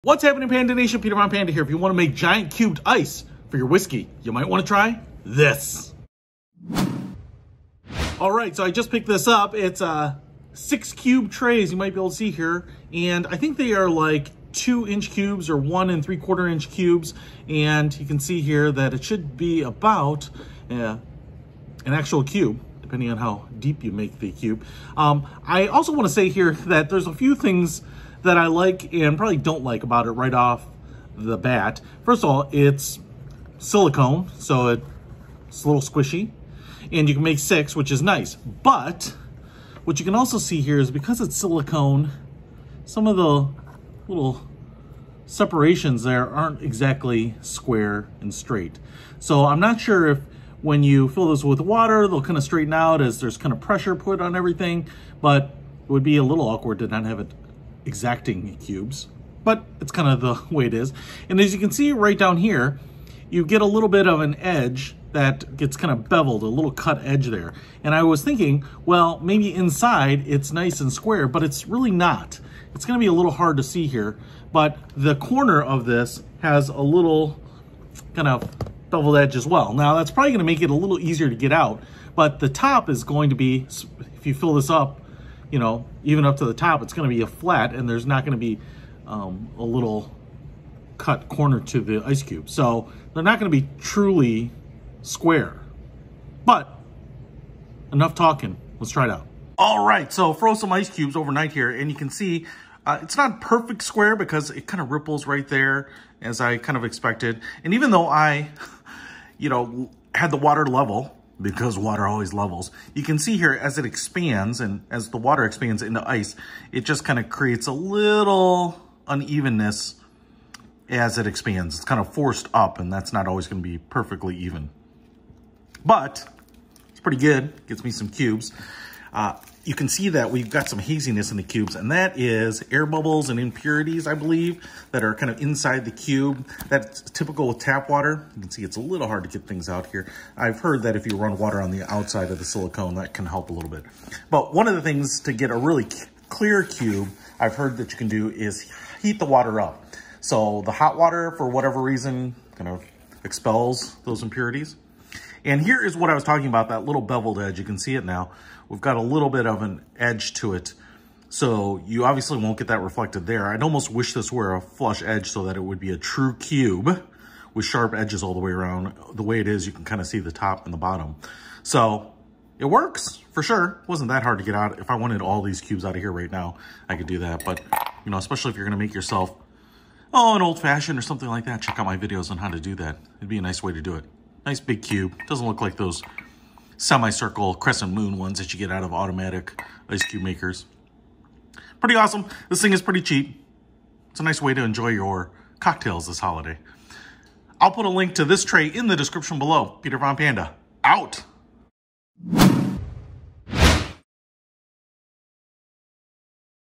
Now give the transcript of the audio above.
What's happening, Panda Nation? Peter Von Panda here. If you want to make giant cubed ice for your whiskey, you might want to try this. All right, so I just picked this up. It's 6 cube trays you might be able to see here. And I think they are like 2-inch cubes or 1 3/4-inch cubes. And you can see here that it should be about an actual cube, depending on how deep you make the cube. I also want to say here that there's a few things that I like and probably don't like about it right off the bat. First of all, it's silicone, so it's a little squishy, and you can make 6, which is nice. But what you can also see here is because it's silicone, some of the little separations there aren't exactly square and straight. So I'm not sure if when you fill this with water, they'll kind of straighten out as there's kind of pressure put on everything, but it would be a little awkward to not have it exacting cubes, but it's kind of the way it is. And as you can see right down here, you get a little bit of an edge that gets kind of beveled, a little cut edge there. And I was thinking, well, maybe inside it's nice and square, but it's really not. It's gonna be a little hard to see here, but the corner of this has a little kind of beveled edge as well. Now that's probably gonna make it a little easier to get out, but the top is going to be, if you fill this up, you know, even up to the top, it's going to be a flat, and there's not going to be a little cut corner to the ice cube. So they're not going to be truly square. But enough talking. Let's try it out. All right, so froze some ice cubes overnight here, and you can see it's not perfect square because it kind of ripples right there as I kind of expected. And even though I, you know, had the water level, because water always levels, you can see here as it expands and as the water expands into ice, it just kind of creates a little unevenness as it expands. It's kind of forced up, and that's not always going to be perfectly even. But it's pretty good. Gets me some cubes. You can see that we've got some haziness in the cubes, and that is air bubbles and impurities, I believe, that are kind of inside the cube. That's typical with tap water. You can see it's a little hard to get things out here. I've heard that if you run water on the outside of the silicone, that can help a little bit. But one of the things to get a really clear cube, I've heard that you can do is heat the water up. So the hot water, for whatever reason, kind of expels those impurities. And here is what I was talking about, that little beveled edge. You can see it now. We've got a little bit of an edge to it. So you obviously won't get that reflected there. I'd almost wish this were a flush edge so that it would be a true cube with sharp edges all the way around. The way it is, you can kind of see the top and the bottom. So it works for sure. It wasn't that hard to get out. If I wanted all these cubes out of here right now, I could do that. But, you know, especially if you're going to make yourself, an old fashioned or something like that, check out my videos on how to do that. It'd be a nice way to do it. Nice big cube. Doesn't look like those semicircle crescent moon ones that you get out of automatic ice cube makers. Pretty awesome. This thing is pretty cheap. It's a nice way to enjoy your cocktails this holiday. I'll put a link to this tray in the description below. Peter Von Panda, out.